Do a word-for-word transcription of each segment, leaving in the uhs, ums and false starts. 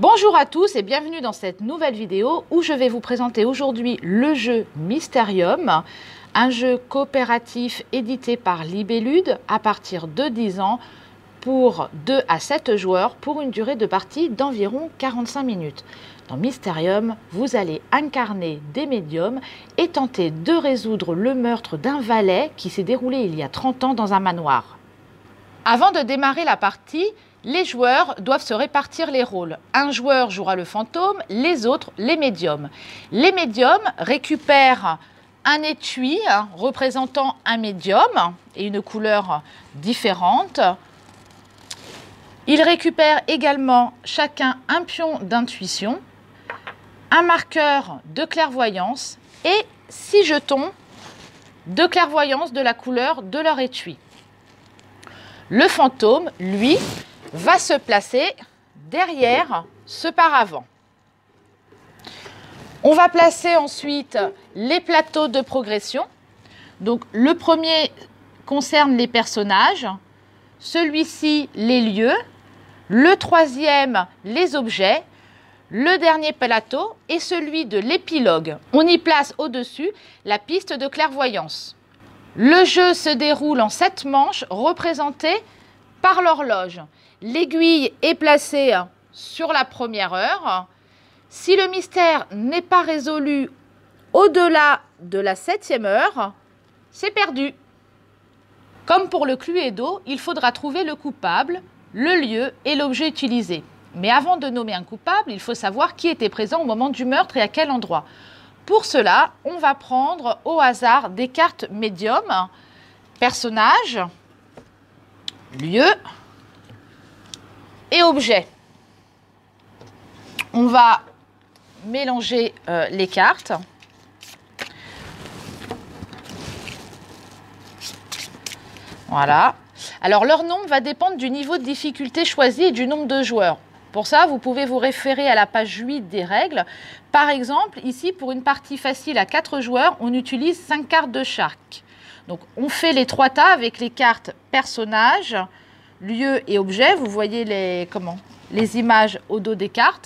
Bonjour à tous et bienvenue dans cette nouvelle vidéo où je vais vous présenter aujourd'hui le jeu Mysterium, un jeu coopératif édité par Libellude à partir de dix ans pour deux à sept joueurs pour une durée de partie d'environ quarante-cinq minutes. Dans Mysterium, vous allez incarner des médiums et tenter de résoudre le meurtre d'un valet qui s'est déroulé il y a trente ans dans un manoir. Avant de démarrer la partie, les joueurs doivent se répartir les rôles. Un joueur jouera le fantôme, les autres les médiums. Les médiums récupèrent un étui représentant un médium et une couleur différente. Ils récupèrent également chacun un pion d'intuition, un marqueur de clairvoyance et six jetons de clairvoyance de la couleur de leur étui. Le fantôme, lui, va se placer derrière ce paravent. On va placer ensuite les plateaux de progression. Donc le premier concerne les personnages, celui-ci les lieux, le troisième les objets, le dernier plateau est celui de l'épilogue. On y place au-dessus la piste de clairvoyance. Le jeu se déroule en sept manches représentées par l'horloge. L'aiguille est placée sur la première heure. Si le mystère n'est pas résolu au-delà de la septième heure, c'est perdu. Comme pour le Cluedo, il faudra trouver le coupable, le lieu et l'objet utilisé. Mais avant de nommer un coupable, il faut savoir qui était présent au moment du meurtre et à quel endroit. Pour cela, on va prendre au hasard des cartes médium, personnages, lieu et objet. On va mélanger euh, les cartes. Voilà. Alors leur nombre va dépendre du niveau de difficulté choisi et du nombre de joueurs. Pour ça, vous pouvez vous référer à la page huit des règles. Par exemple, ici, pour une partie facile à quatre joueurs, on utilise cinq cartes de chaque. Donc, on fait les trois tas avec les cartes personnages, lieu et objet. Vous voyez les, comment, les images au dos des cartes.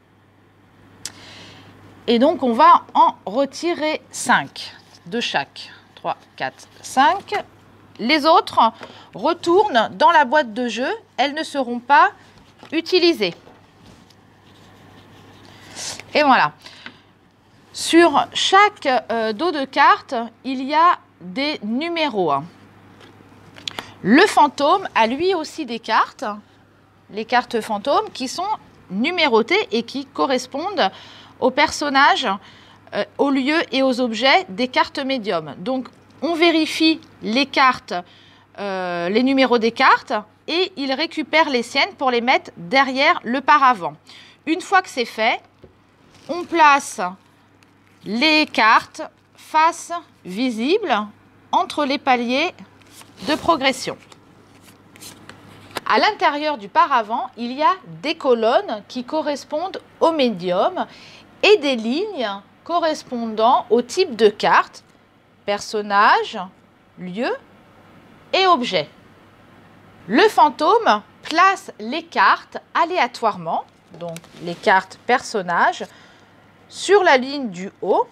Et donc, on va en retirer cinq de chaque. trois, quatre, cinq. Les autres retournent dans la boîte de jeu. Elles ne seront pas utilisées. Et voilà. Sur chaque euh, dos de carte, il y a des numéros. Le fantôme a lui aussi des cartes, les cartes fantômes qui sont numérotées et qui correspondent aux personnages, euh, aux lieux et aux objets des cartes médium. Donc, on vérifie les cartes, euh, les numéros des cartes et il récupère les siennes pour les mettre derrière le paravent. Une fois que c'est fait, on place les cartes face visible entre les paliers de progression. À l'intérieur du paravent, il y a des colonnes qui correspondent au médium et des lignes correspondant au type de carte, personnage, lieu et objet. Le fantôme place les cartes aléatoirement, donc les cartes personnages, sur la ligne du haut.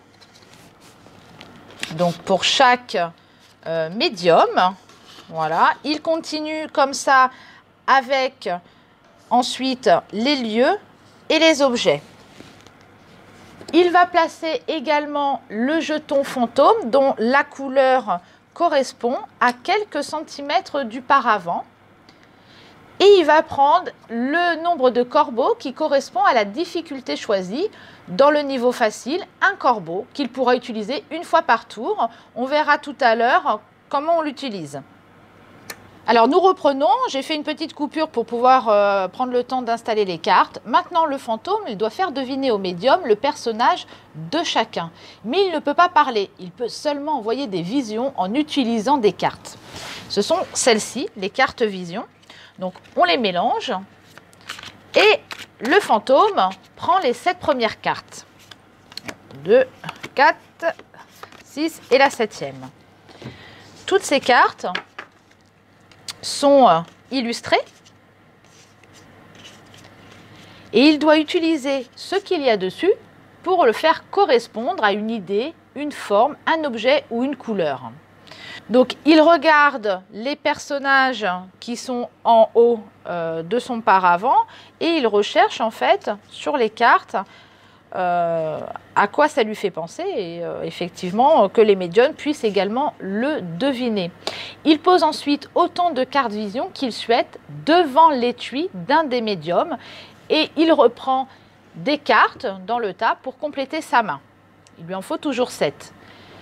Donc pour chaque euh, médium, voilà, il continue comme ça avec ensuite les lieux et les objets. Il va placer également le jeton fantôme dont la couleur correspond à quelques centimètres du paravent. Et il va prendre le nombre de corbeaux qui correspond à la difficulté choisie. Dans le niveau facile, un corbeau qu'il pourra utiliser une fois par tour. On verra tout à l'heure comment on l'utilise. Alors nous reprenons, j'ai fait une petite coupure pour pouvoir euh, prendre le temps d'installer les cartes. Maintenant le fantôme, il doit faire deviner au médium le personnage de chacun. Mais il ne peut pas parler, il peut seulement envoyer des visions en utilisant des cartes. Ce sont celles-ci, les cartes vision. Donc on les mélange et le fantôme prend les sept premières cartes. deux, quatre, six et la septième. Toutes ces cartes sont illustrées Et il doit utiliser ce qu'il y a dessus pour le faire correspondre à une idée, une forme, un objet ou une couleur. Donc, il regarde les personnages qui sont en haut euh, de son paravent et il recherche en fait sur les cartes euh, à quoi ça lui fait penser et euh, effectivement que les médiums puissent également le deviner. Il pose ensuite autant de cartes vision qu'il souhaite devant l'étui d'un des médiums et il reprend des cartes dans le tas pour compléter sa main. Il lui en faut toujours sept.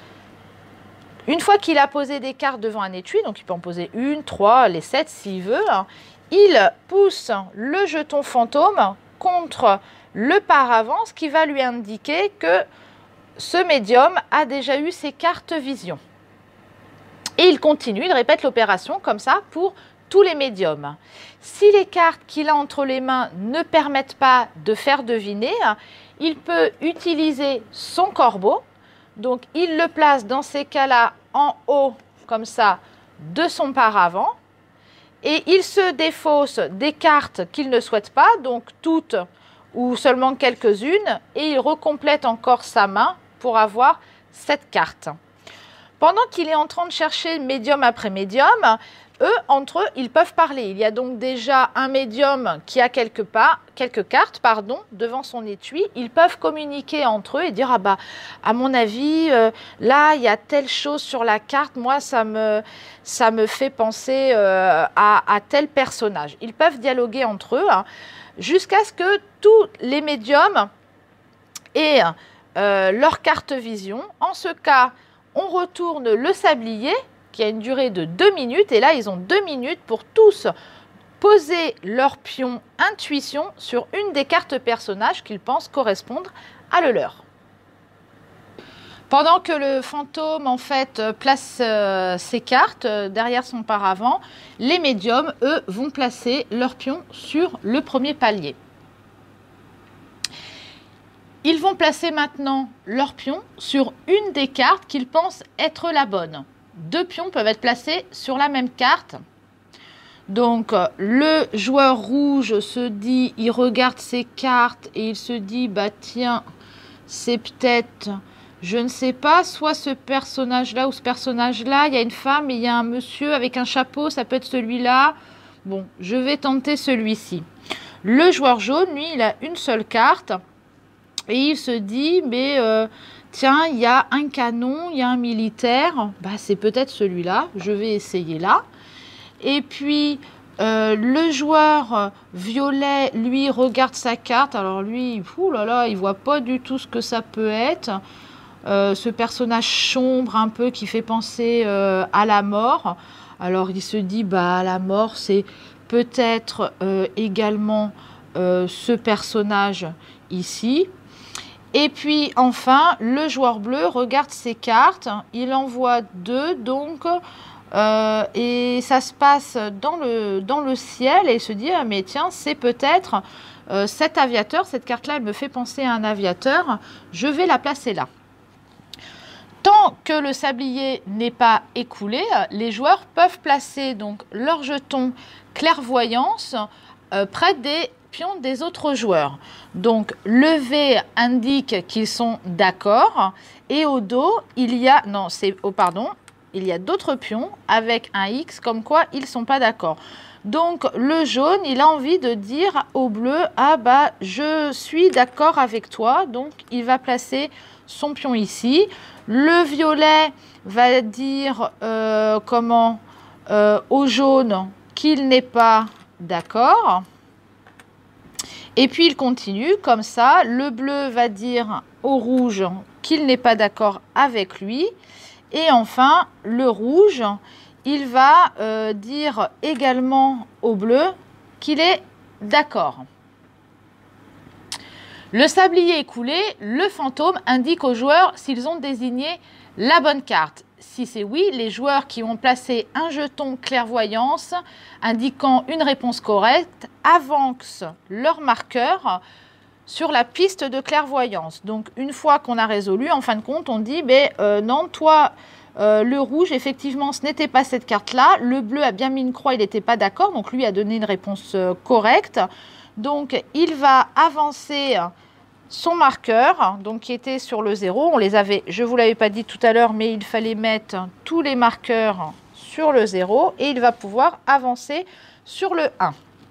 Une fois qu'il a posé des cartes devant un étui, donc il peut en poser une, trois, les sept s'il veut, il pousse le jeton fantôme contre le paravent, ce qui va lui indiquer que ce médium a déjà eu ses cartes vision. Et il continue, il répète l'opération comme ça pour tous les médiums. Si les cartes qu'il a entre les mains ne permettent pas de faire deviner, il peut utiliser son corbeau. Donc, il le place dans ces cas-là en haut, comme ça, de son paravent. Et il se défausse des cartes qu'il ne souhaite pas, donc toutes ou seulement quelques-unes. Et il recomplète encore sa main pour avoir cette carte. Pendant qu'il est en train de chercher médium après médium, eux, entre eux, ils peuvent parler. Il y a donc déjà un médium qui a quelque part, quelques cartes pardon, devant son étui. Ils peuvent communiquer entre eux et dire « Ah bah, à mon avis, euh, là, il y a telle chose sur la carte. Moi, ça me, ça me fait penser euh, à, à tel personnage. » Ils peuvent dialoguer entre eux hein, jusqu'à ce que tous les médiums aient euh, leur carte vision. En ce cas, on retourne le sablier qui a une durée de deux minutes. Et là, ils ont deux minutes pour tous poser leur pion intuition sur une des cartes personnages qu'ils pensent correspondre à le leur. Pendant que le fantôme, en fait, place euh, ses cartes euh, derrière son paravent, les médiums, eux, vont placer leur pion sur le premier palier. Ils vont placer maintenant leur pion sur une des cartes qu'ils pensent être la bonne. Deux pions peuvent être placés sur la même carte. Donc, le joueur rouge se dit, il regarde ses cartes et il se dit, bah tiens, c'est peut-être, je ne sais pas, soit ce personnage-là ou ce personnage-là, il y a une femme et il y a un monsieur avec un chapeau, ça peut être celui-là. Bon, je vais tenter celui-ci. Le joueur jaune, lui, il a une seule carte et il se dit, mais... Euh, tiens, il y a un canon, il y a un militaire, bah, c'est peut-être celui-là, je vais essayer là. Et puis, euh, le joueur violet, lui, regarde sa carte. Alors lui, ouh là là, il ne voit pas du tout ce que ça peut être. Euh, ce personnage sombre un peu qui fait penser euh, à la mort. Alors il se dit, bah, la mort, c'est peut-être euh, également euh, ce personnage ici. Et puis enfin, le joueur bleu regarde ses cartes, il en voit deux, donc, euh, et ça se passe dans le, dans le ciel, et il se dit, ah, mais tiens, c'est peut-être euh, cet aviateur, cette carte-là, elle me fait penser à un aviateur, je vais la placer là. Tant que le sablier n'est pas écoulé, les joueurs peuvent placer donc leur jeton clairvoyance euh, près des pions des autres joueurs. Donc le V indique qu'ils sont d'accord et au dos il y a non c'est oh pardon il y a d'autres pions avec un X comme quoi ils sont pas d'accord. Donc le jaune il a envie de dire au bleu ah bah je suis d'accord avec toi, donc il va placer son pion ici. Le violet va dire euh, comment euh, au jaune qu'il n'est pas d'accord. Et puis il continue comme ça, le bleu va dire au rouge qu'il n'est pas d'accord avec lui. Et enfin, le rouge, il va euh, dire également au bleu qu'il est d'accord. Le sablier écoulé, le fantôme indique aux joueurs s'ils ont désigné la bonne carte. Si c'est oui, les joueurs qui ont placé un jeton clairvoyance indiquant une réponse correcte avancent leur marqueur sur la piste de clairvoyance. Donc, une fois qu'on a résolu, en fin de compte, on dit ben, euh, non, toi, euh, le rouge, effectivement, ce n'était pas cette carte-là. Le bleu a bien mis une croix, il n'était pas d'accord. Donc, lui a donné une réponse euh, correcte. Donc, il va avancer son marqueur, donc qui était sur le zéro. On les avait, je ne vous l'avais pas dit tout à l'heure, mais il fallait mettre tous les marqueurs sur le zéro et il va pouvoir avancer sur le un.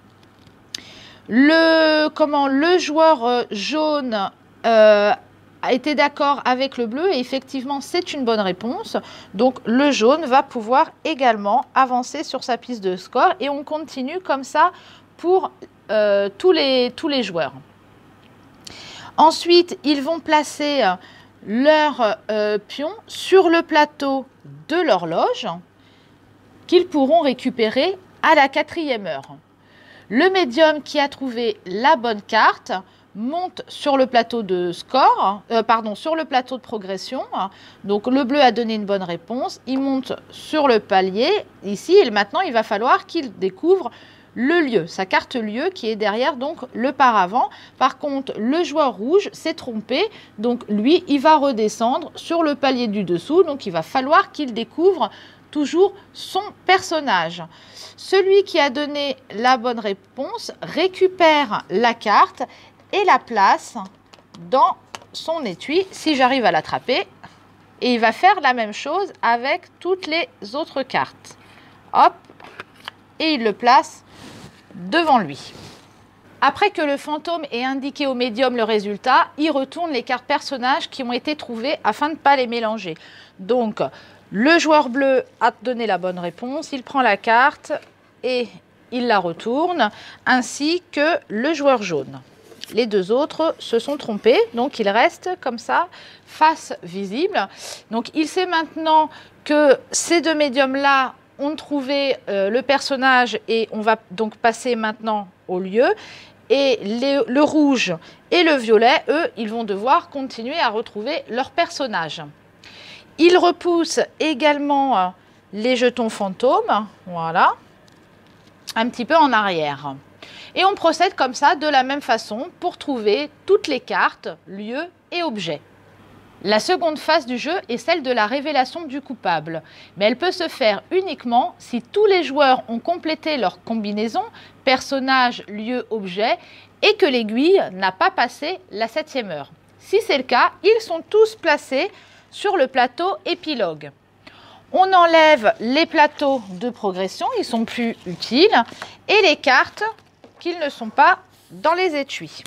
Le, comment, le joueur jaune euh, a été d'accord avec le bleu et effectivement c'est une bonne réponse. Donc le jaune va pouvoir également avancer sur sa piste de score et on continue comme ça pour euh, tous, les, tous les joueurs. Ensuite, ils vont placer leurs euh, pions sur le plateau de l'horloge qu'ils pourront récupérer à la quatrième heure. Le médium qui a trouvé la bonne carte monte sur le plateau de score, euh, pardon, sur le plateau de progression. Donc le bleu a donné une bonne réponse. Il monte sur le palier ici et maintenant il va falloir qu'il découvre le lieu, sa carte lieu qui est derrière donc le paravent. Par contre, le joueur rouge s'est trompé, donc lui, il va redescendre sur le palier du dessous. Donc il va falloir qu'il découvre toujours son personnage. Celui qui a donné la bonne réponse récupère la carte et la place dans son étui, si j'arrive à l'attraper. Et il va faire la même chose avec toutes les autres cartes. Hop, et il le place devant lui. Après que le fantôme ait indiqué au médium le résultat, il retourne les cartes personnages qui ont été trouvées afin de ne pas les mélanger. Donc, le joueur bleu a donné la bonne réponse, il prend la carte et il la retourne, ainsi que le joueur jaune. Les deux autres se sont trompés, donc il reste comme ça, face visible. Donc il sait maintenant que ces deux médiums-là ont trouvé euh, le personnage et on va donc passer maintenant au lieu. Et les, le rouge et le violet, eux, ils vont devoir continuer à retrouver leur personnage. Il repousse également les jetons fantômes, voilà, un petit peu en arrière. Et on procède comme ça, de la même façon, pour trouver toutes les cartes, lieux et objets. La seconde phase du jeu est celle de la révélation du coupable. Mais elle peut se faire uniquement si tous les joueurs ont complété leur combinaison, personnage, lieu, objet, et que l'aiguille n'a pas passé la septième heure. Si c'est le cas, ils sont tous placés sur le plateau épilogue. On enlève les plateaux de progression, ils sont plus utiles, et les cartes qu'ils ne sont pas dans les étuis.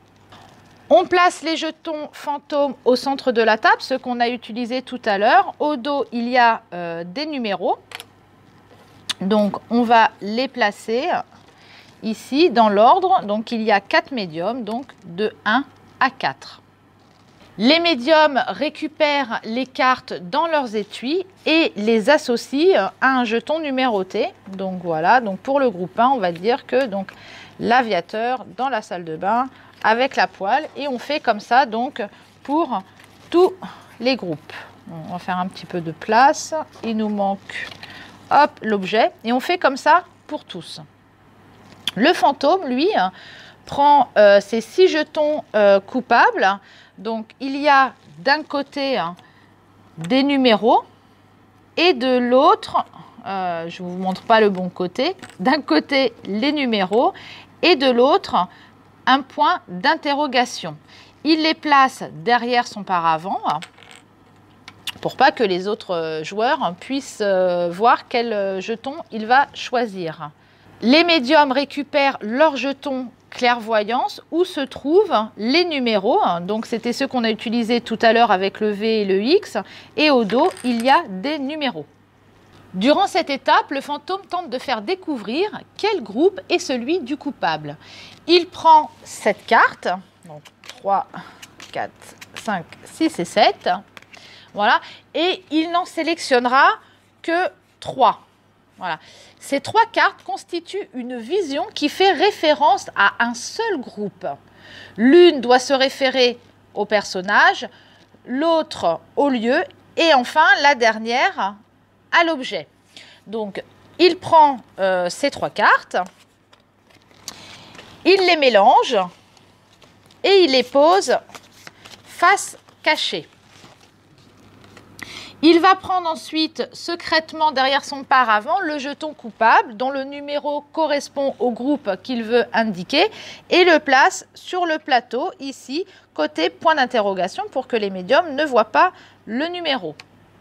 On place les jetons fantômes au centre de la table, ce qu'on a utilisé tout à l'heure. Au dos, il y a euh, des numéros. Donc, on va les placer ici dans l'ordre. Donc, il y a quatre médiums, donc de un à quatre. Les médiums récupèrent les cartes dans leurs étuis et les associent à un jeton numéroté. Donc voilà, donc pour le groupe un, on va dire que donc l'aviateur dans la salle de bain avec la poêle, et on fait comme ça donc pour tous les groupes. On va faire un petit peu de place, il nous manque hop l'objet et on fait comme ça pour tous. Le fantôme, lui, prend euh, ses six jetons euh, coupables. Donc, il y a d'un côté hein, des numéros et de l'autre, euh, je ne vous montre pas le bon côté, d'un côté les numéros et de l'autre un point d'interrogation. Il les place derrière son paravent hein, pour pas que les autres joueurs hein, puissent euh, voir quel jeton il va choisir. Les médiums récupèrent leurs jetons clairvoyance où se trouvent les numéros. Donc c'était ceux qu'on a utilisés tout à l'heure avec le V et le X. Et au dos, il y a des numéros. Durant cette étape, le fantôme tente de faire découvrir quel groupe est celui du coupable. Il prend cette carte, donc trois, quatre, cinq, six et sept. Voilà, et il n'en sélectionnera que trois. Voilà. Ces trois cartes constituent une vision qui fait référence à un seul groupe. L'une doit se référer au personnage, l'autre au lieu et enfin la dernière à l'objet. Donc, il prend euh, ces trois cartes, il les mélange et il les pose face cachée. Il va prendre ensuite secrètement derrière son paravent le jeton coupable dont le numéro correspond au groupe qu'il veut indiquer et le place sur le plateau ici côté point d'interrogation pour que les médiums ne voient pas le numéro.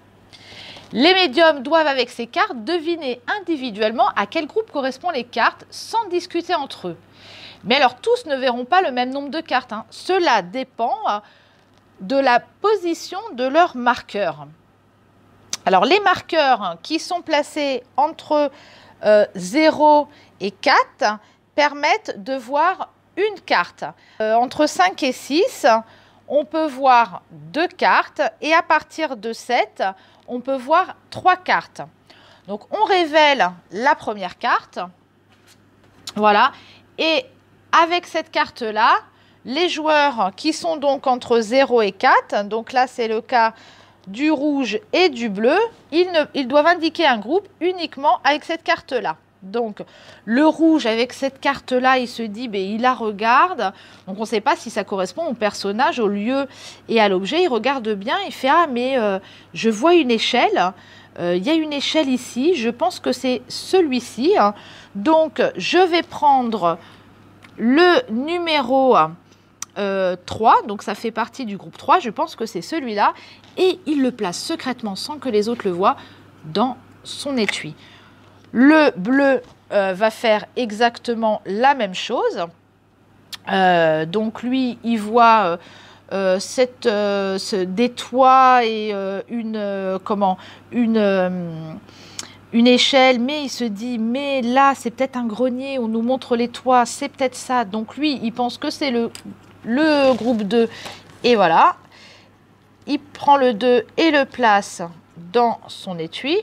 Les médiums doivent avec ces cartes deviner individuellement à quel groupe correspondent les cartes sans discuter entre eux. Mais alors tous ne verront pas le même nombre de cartes, hein. Cela dépend de la position de leur marqueur. Alors les marqueurs qui sont placés entre euh, zéro et quatre permettent de voir une carte. Euh, entre cinq et six, on peut voir deux cartes et à partir de sept, on peut voir trois cartes. Donc on révèle la première carte. Voilà. Et avec cette carte-là, les joueurs qui sont donc entre zéro et quatre, donc là c'est le cas du rouge et du bleu, ils, ne, ils doivent indiquer un groupe uniquement avec cette carte-là. Donc, le rouge, avec cette carte-là, il se dit, ben, il la regarde. Donc, on ne sait pas si ça correspond au personnage, au lieu et à l'objet. Il regarde bien, il fait, ah, mais euh, je vois une échelle. Euh, il y a une échelle ici. Je pense que c'est celui-ci. Hein. Donc, je vais prendre le numéro euh, trois. Donc, ça fait partie du groupe trois. Je pense que c'est celui-là. Et il le place secrètement, sans que les autres le voient, dans son étui. Le bleu euh, va faire exactement la même chose. Euh, donc lui, il voit euh, cette, euh, ce, des toits et euh, une, euh, comment, une, euh, une échelle, mais il se dit, mais là, c'est peut-être un grenier, on nous montre les toits, c'est peut-être ça. Donc lui, il pense que c'est le, le groupe deux. Et voilà, il prend le deux et le place dans son étui.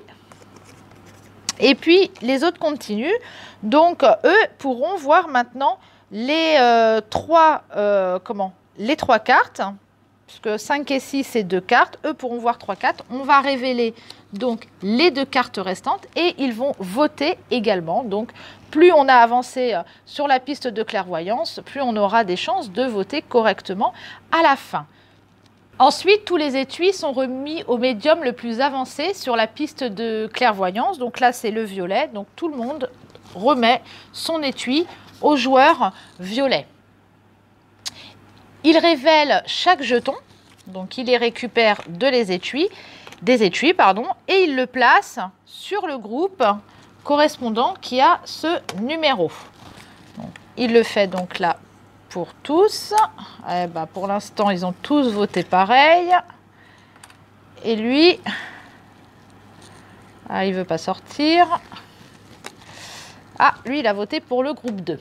Et puis, les autres continuent. Donc, eux pourront voir maintenant les, euh, trois, euh, comment, les trois cartes. Puisque cinq et six, c'est deux cartes. Eux pourront voir trois cartes. On va révéler donc les deux cartes restantes. Et ils vont voter également. Donc, plus on a avancé sur la piste de clairvoyance, plus on aura des chances de voter correctement à la fin. Ensuite, tous les étuis sont remis au médium le plus avancé sur la piste de clairvoyance. Donc là, c'est le violet. Donc tout le monde remet son étui au joueur violet. Il révèle chaque jeton. Donc il les récupère de les étuis, des étuis, pardon, et il le place sur le groupe correspondant qui a ce numéro. Donc, il le fait donc là. Pour tous, eh ben pour l'instant, ils ont tous voté pareil. Et lui, ah, il ne veut pas sortir. Ah, lui, il a voté pour le groupe deux.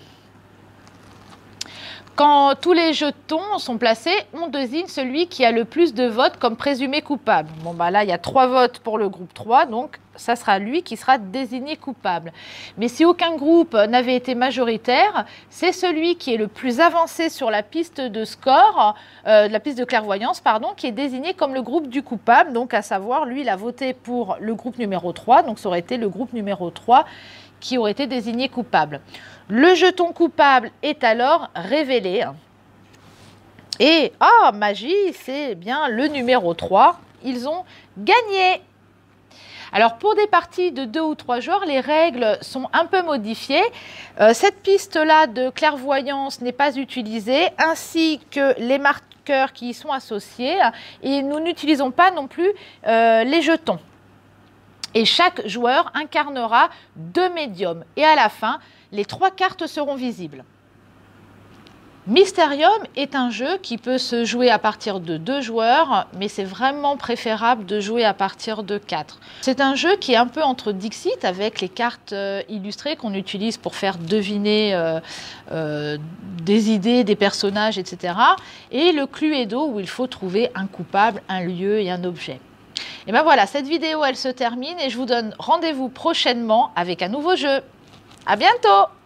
Quand tous les jetons sont placés, on désigne celui qui a le plus de votes comme présumé coupable. Bon, bah là, il y a trois votes pour le groupe trois, donc ça sera lui qui sera désigné coupable. Mais si aucun groupe n'avait été majoritaire, c'est celui qui est le plus avancé sur la piste de score, euh, la piste de clairvoyance, pardon, qui est désigné comme le groupe du coupable. Donc, à savoir, lui, il a voté pour le groupe numéro trois, donc ça aurait été le groupe numéro trois qui aurait été désigné coupable. Le jeton coupable est alors révélé. Et, ah, oh, magie, c'est bien le numéro trois. Ils ont gagné. Alors, pour des parties de deux ou trois joueurs, les règles sont un peu modifiées. Euh, cette piste-là de clairvoyance n'est pas utilisée, ainsi que les marqueurs qui y sont associés. Et nous n'utilisons pas non plus euh, les jetons. Et chaque joueur incarnera deux médiums. Et à la fin, les trois cartes seront visibles. Mysterium est un jeu qui peut se jouer à partir de deux joueurs, mais c'est vraiment préférable de jouer à partir de quatre. C'est un jeu qui est un peu entre Dixit, avec les cartes euh, illustrées qu'on utilise pour faire deviner euh, euh, des idées, des personnages, et cetera. Et le Cluedo, où il faut trouver un coupable, un lieu et un objet. Et bien voilà, cette vidéo, elle se termine et je vous donne rendez-vous prochainement avec un nouveau jeu. À bientôt!